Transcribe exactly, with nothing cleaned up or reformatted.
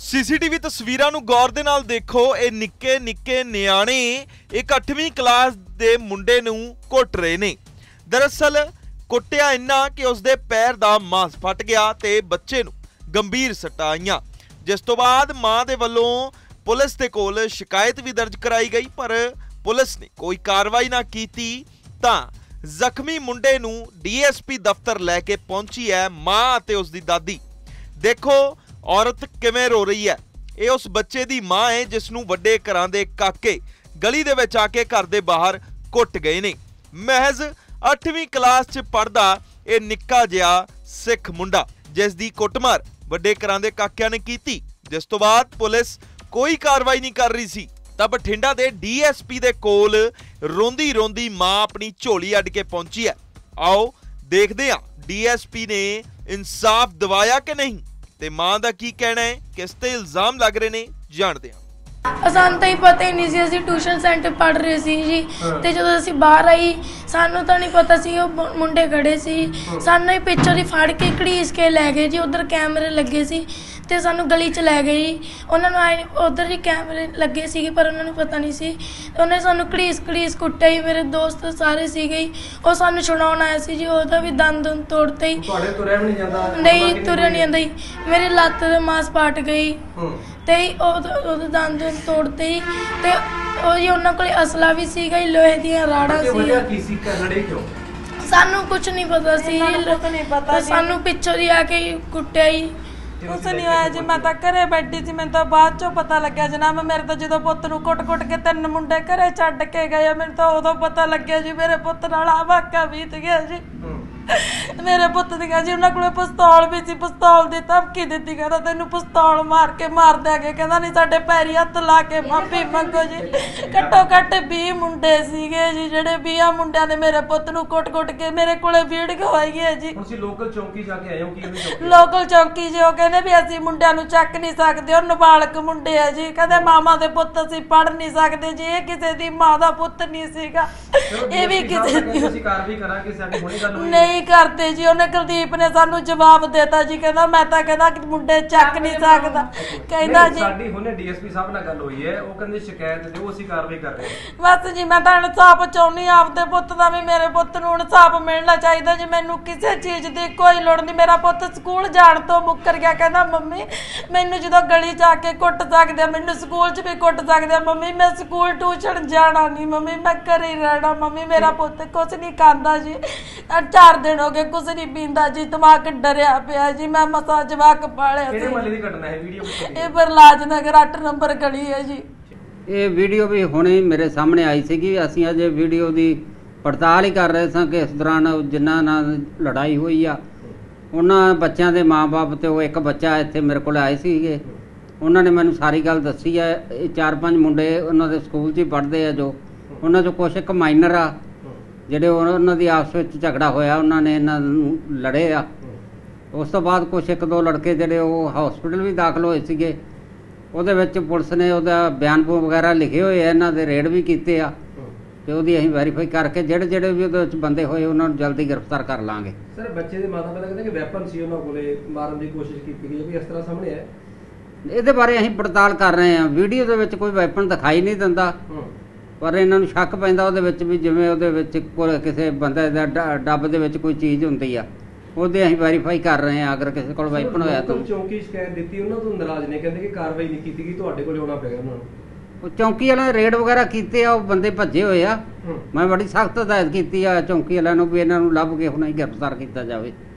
CCTV तस्वीरां नूं गौर दे नाल देखो। ये निक्के निक्के नियाणे एक अठवीं क्लास दे मुंडे नूं कुट रहे ने। दरअसल कुट्टिया इन्ना कि उसदे पैर दा मांस फट गया ते बच्चे नूं गंभीर सट्टां आईयां, जिस तो बाद मां दे वल्लों पुलिस दे कोल शिकायत भी दर्ज कराई गई, पर पुलिस ने कोई कार्रवाई ना कीती तां जख्मी मुंडे नूं डीएसपी दफ्तर लैके पहुंची है मां ते उसदी दादी। देखो औरत किवें रो रही है। ये उस बच्चे दी मां है जिसनूं वड्डे घरां दे काके गली दे विच आके घर दे बाहर कुट गए ने। महज अठवीं क्लास च पढ़दा ये निक्का जिहा सिख मुंडा जिस दी कुटमार वड्डे घरां दे काकिਆਂ ने कीती, जिस तो बाद पुलिस कोई कार्रवाई नहीं कर रही सी तां बठिंडा दे डीएसपी दे कोल रोंदी रोंदी मां अपनी झोली अड्ड के पहुंची है। आओ देखदे हां डीएसपी ने इंसाफ दिवाया कि नहीं ते मां दा की कहना है, किस ते इल्जाम लग रहे ने, जानदे हां। ਸਾਨੂੰ ਤਾਂ ਹੀ ਪਤਾ ਹੀ ਨਹੀਂ ਸੀ। ਅਸੀਂ ਟਿਊਸ਼ਨ ਸੈਂਟਰ ਪੜ੍ਹ ਰਹੇ ਸੀ ਜੀ, ਤੇ ਜਦੋਂ ਅਸੀਂ ਬਾਹਰ ਆਈ ਸਾਨੂੰ ਤਾਂ ਨਹੀਂ ਪਤਾ ਸੀ ਉਹ ਮੁੰਡੇ ਖੜੇ ਸੀ। ਸਾਨੂੰ ਹੀ ਪਿੱਛੋਂ ਦੀ ਫੜ ਕੇ ਘੜੀਸ ਕੇ ਲੈ ਗਏ ਜੀ। ਉਧਰ ਕੈਮਰੇ ਲੱਗੇ ਸੀ ਤੇ ਸਾਨੂੰ ਗਲੀ 'ਚ ਲੈ ਗਏ ਜੀ। ਉਹਨਾਂ ਨੂੰ ਆਏ ਉਧਰ ਹੀ ਕੈਮਰੇ ਲੱਗੇ ਸੀਗੇ ਪਰ ਉਹਨਾਂ ਨੂੰ ਪਤਾ ਨਹੀਂ ਸੀ। ਉਹਨੇ ਸਾਨੂੰ ਘੜੀਸ ਘੜੀਸ ਕੁੱਟਿਆ ਜੀ। ਮੇਰੇ ਦੋਸਤ ਸਾਰੇ ਸੀਗੇ ਜੀ, ਉਹ ਸਾਨੂੰ ਛੁਡਾਉਣ ਆਇਆ ਸੀ ਜੀ। ਉਹਦਾ ਵੀ ਦੰਦ ਦੁੰਦ ਤੋੜਤੇ ਜੀ। ਤੁਹਾਡੇ ਤੁਰਿਆ ਵੀ ਨਹੀਂ ਜਾਂਦਾ? ਨਹੀਂ ਤੁਰਿਆ ਨਹੀਂ ਜਾਂਦਾ ਜੀ। ਮੇਰੇ ਲੱਤ ਦੇ ਮਾਸ ਪਾਟ ਗਈ ਤੇ ਉਹਦੇ ਦੰਦ ਦੁੰਦ ਤੋੜਤੇ ਜੀ। ਤੇ ਉਹ ਜੀ ਉਹਨਾਂ ਕੋਲ ਅਸਲਾ ਵੀ ਸੀਗਾ ਜੀ, ਲੋਹੇ ਦੀਆਂ ਰਾੜਾਂ ਸੀ। ਸਾਨੂੰ ਕੁਝ ਨਹੀਂ ਪਤਾ ਸੀ, ਸਾਨੂੰ ਪਿੱਛੋਂ ਦੀ ਆ ਕੇ ਕੁੱਟਿਆ ਜੀ। कुछ नहीं होया जी। मैं तो घरे बैठी थी, मैंने तो बाद चो पता लग्या जनाब। मेरे तो जो पुत नूं कुट कुट के तीन मुंडे घरे छड्ड के गए, मैंने तो उदों पता लग्या जी मेरे पुत नाल आ वाक़ा बीत गया जी। मेरे पुत दी जी उन्हां कोले पिस्तौल भी सी, पिस्तौल दी धमकी दित्ती, कहंदा तैनूं पिस्तौल मार के मार देंगे। कहंदा नहीं साडे पैरी हत्थ ला के माफी मंगो जी। घट्टो घट्ट बीस मुंडे सीगे जी, जिहड़े बीस मुंडियां ने मेरे पुत नूं कुट कुट के मेरे कोले वीडियो आई है जी। ਤੁਸੀਂ ਲੋਕਲ ਚੌਂਕੀ ਜਾ ਕੇ ਆਏ ਹੋ? ਕੀ ਚੌਂਕੀ? ਲੋਕਲ ਚੌਂਕੀ ਜੀ। ਉਹ ਕਹਿੰਦੇ ਵੀ ਅਸੀਂ ਮੁੰਡਿਆਂ ਨੂੰ ਚੱਕ ਨਹੀਂ ਸਕਦੇ, ਉਹ ਨਾਬਾਲਗ ਮੁੰਡੇ ਆ ਜੀ। ਕਹਿੰਦੇ ਮਾਮਾ ਦੇ ਪੁੱਤ ਅਸੀਂ ਪੜ੍ਹ ਨਹੀਂ ਸਕਦੇ ਜੀ। ਇਹ ਕਿਸੇ ਦੀ ਮਾਂ ਦਾ ਪੁੱਤ ਨਹੀਂ ਸੀਗਾ, ਇਹ ਵੀ ਕਿਸੇ ਦੀ। ਅਸੀਂ ਕਾਰਵਾਈ ਕਰਾਂਗੇ, ਸਾਡੀ ਹੁਣੇ ਗੱਲ ਹੋਈ ਨਹੀਂ ਕਰਦੇ ਜੀ। ਉਹਨੇ ਕੁਲਦੀਪ ਨੇ ਸਾਨੂੰ ਜਵਾਬ ਦੇਤਾ ਜੀ, ਕਹਿੰਦਾ ਮੈਂ ਤਾਂ ਕਹਿੰਦਾ ਕਿ ਮੁੰਡੇ ਚੱਕ ਨਹੀਂ ਸਕਦਾ। ਕਹਿੰਦਾ ਜੀ ਸਾਡੀ ਹੁਣੇ ਡੀਐਸਪੀ ਸਾਹਿਬ ਨਾਲ ਗੱਲ ਹੋਈ ਹੈ, ਉਹ ਕਹਿੰਦੇ ਸ਼ਿਕਾਇਤ ਦਿਓ, ਅਸੀਂ ਕਾਰਵਾਈ ਕਰ ਰਹੇ ਹਾਂ। ਬਸ ਜੀ ਮੈਂ ਤਾਂ ਇਨਸਾਫ ਚਾਹੁੰਦੀ ਹਾਂ ਆਪਦੇ ਪੁੱਤ ਦਾ, ਵੀ ਮੇਰੇ ਪੁੱਤ ਨੂੰ ਇਨਸਾਫ ਮਿਲਣਾ ਚਾਹੀਦਾ ਜੀ। ਮੈਨੂੰ ਕਿਸੇ ਚੀਜ਼ ਦੀ ਕੋਈ ਲੋੜ ਨਹੀਂ। ਮੇਰਾ ਪੁੱਤ ਸਕੂਲ ਜਾਣ ਤੋਂ ਮੁੱਕਰ ਗਿਆ, ਕਹਿੰਦਾ ਮੰਮੀ ਮੈਨੂੰ ਜਦੋਂ ਗਲੀ 'ਚ ਆ ਕੇ ਕੁੱਟ ਸਕਦੇ ਆ, ਮੈਨੂੰ ਸਕੂਲ 'ਚ ਵੀ ਕੁੱਟ ਸਕਦੇ ਆ ਮੰਮੀ, ਮੈਂ ਸਕੂਲ ਟਿਊਸ਼ਨ ਜਾਣਾ ਨਹੀਂ ਮੰਮੀ, ਮੈਂ ਘਰੇ ਹੀ ਰਹਿਣਾ ਮੰਮੀ। ਮੇਰਾ ਪੁੱਤ ਕੁਛ ਨਹੀਂ ਖਾਂਦਾ ਜੀ, ਚਾਰ ਦਿਨ ਹੋ ਗਏ ਕੁਛ ਨਹੀਂ ਪੀਂਦਾ ਜੀ। ਦਿਮਾਗ ਡਰਿਆ ਪਿਆ ਜੀ। ਮੈਂ ਮਸਾ ਜਵਾਕ ਪਾਲਿਆ ਸੀ। ਕਿਹੜੇ ਮਹੱਲੇ ਦੀ ਘਟਨਾ ਹੈ? ਵੀਡੀਓ ਇਹ ਬਰਲਾਜ ਨਗਰ ਅੱਠ ਨੰਬਰ ਗਲੀ ਹੈ ਜੀ। ਇਹ ਵੀਡੀਓ ਵੀ ਹੁਣੇ ਮੇਰੇ ਸਾਹਮਣੇ ਆਈ ਸੀਗੀ। ਅਸੀਂ ਅਜੇ ਵੀਡੀਓ ਦੀ ਪੜਤਾਲ ਹੀ ਕਰ ਰਹੇ ਸਾਂ ਕਿ ਇਸ ਦੌਰਾਨ ਜਿਨ੍ਹਾਂ ਨਾਲ ਲੜਾਈ ਹੋਈ ਆ ਉਹਨਾਂ ਬੱਚਿਆਂ ਦੇ ਮਾਂ-ਬਾਪ ਤੇ ਉਹ ਇੱਕ ਬੱਚਾ ਇੱਥੇ ਮੇਰੇ ਕੋਲ ਆਏ ਸੀਗੇ। ਉਹਨਾਂ ਨੇ ਮੈਨੂੰ ਸਾਰੀ ਗੱਲ ਦੱਸੀ ਹੈ। ਇਹ ਚਾਰ ਪੰਜ ਮੁੰਡੇ ਉਹਨਾਂ ਦੇ ਸਕੂਲ 'ਚ ਹੀ ਪੜ੍ਹਦੇ ਆ, ਜੋ ਉਹਨਾਂ 'ਚੋਂ ਕੁਛ ਇੱਕ ਮਾਈਨਰ ਆ ਜਿਹੜੇ ਉਹਨਾਂ ਦੀ ਆਪਸ ਵਿੱਚ ਝਗੜਾ ਹੋਇਆ, ਉਹਨਾਂ ਨੇ ਇਹਨਾਂ ਨੂੰ ਲੜੇ ਆ। ਉਸ ਤੋਂ ਬਾਅਦ ਕੁਛ ਇੱਕ ਦੋ ਲੜਕੇ ਜਿਹੜੇ ਉਹ ਹਸਪੀਟਲ ਵੀ ਦਾਖਲ ਹੋਏ ਸੀਗੇ। ਉਹਦੇ ਵਿੱਚ ਪੁਲਿਸ ਨੇ ਉਹਦਾ ਬਿਆਨ ਵਗੈਰਾ ਲਿਖੇ ਹੋਏ ਆ, ਇਹਨਾਂ ਦੇ ਰੇਡ ਵੀ ਕੀਤੇ ਆ ਤੇ ਉਹਦੀ ਅਸੀਂ ਵੈਰੀਫਾਈ ਕਰਕੇ ਜਿਹੜੇ ਜਿਹੜੇ ਵੀ ਉਹਦੇ ਵਿੱਚ ਬੰਦੇ ਹੋਏ ਉਹਨਾਂ ਨੂੰ ਜਲਦੀ ਗ੍ਰਿਫਤਾਰ ਕਰ ਲਾਂਗੇ। ਸਰ ਬੱਚੇ ਦੇ ਮਾਤਾ ਪਿਤਾ ਕਹਿੰਦੇ ਕਿ ਵੈਪਨ ਸੀ ਉਹਨਾਂ ਕੋਲੇ, ਮਾਰਨ ਦੀ ਕੋਸ਼ਿਸ਼ ਕੀਤੀ ਗਈ, ਵੀ ਇਸ ਤਰ੍ਹਾਂ ਸਾਹਮਣੇ ਹੈ? ਇਹਦੇ ਬਾਰੇ ਅਸੀਂ ਪੜਤਾਲ ਕਰ ਰਹੇ ਹਾਂ। ਵੀਡੀਓ ਦੇ ਵਿੱਚ ਕੋਈ ਵੈਪਨ ਦਿਖਾਈ ਨਹੀਂ ਦਿੰਦਾ, ਪਰ ਇਹਨਾਂ ਨੂੰ ਸ਼ੱਕ ਪੈਂਦਾ ਉਹਦੇ ਵਿੱਚ ਵੀ ਜਿਵੇਂ ਉਹਦੇ ਵਿੱਚ ਕਿਸੇ ਬੰਦੇ ਦਾ ਡੱਬ ਦੇ ਵਿੱਚ ਕੋਈ ਚੀਜ਼ ਹੁੰਦੀ ਆ, ਉਹਦੇ ਅਸੀਂ ਵੈਰੀਫਾਈ ਕਰ ਰਹੇ ਹਾਂ। ਅਗਰ ਕਿਸੇ ਕੋਲ ਵੈਪਨ ਹੋਇਆ ਤਾਂ ਚੌਂਕੀ ਸ਼ਿਕਾਇਤ ਦਿੱਤੀ, ਉਹਨਾਂ ਤੋਂ ਨਾਰਾਜ਼ ਨੇ, ਕਹਿੰਦੇ ਕਿ ਕਾਰਵਾਈ ਨਹੀਂ ਕੀਤੀ ਗਈ, ਤੁਹਾਡੇ ਕੋਲ ਆਉਣਾ ਪਏਗਾ ਉਹਨਾਂ ਨੂੰ। ਉਹ ਚੌਂਕੀ ਵਾਲਿਆਂ ਨੇ ਰੇਡ ਵਗੈਰਾ ਕੀਤੇ ਆ, ਉਹ ਬੰਦੇ ਭੱਜੇ ਹੋਏ ਆ। ਮੈਂ ਬੜੀ ਸਖਤ ਹਦਾਇਤ ਕੀਤੀ ਆ ਚੌਂਕੀ ਵਾਲਿਆਂ ਨੂੰ ਵੀ ਇਹਨਾਂ ਨੂੰ ਲੱਭ ਕੇ ਹੁਣ ਹੀ ਗ੍ਰਿਫਤਾਰ ਕੀਤਾ ਜਾਵੇ।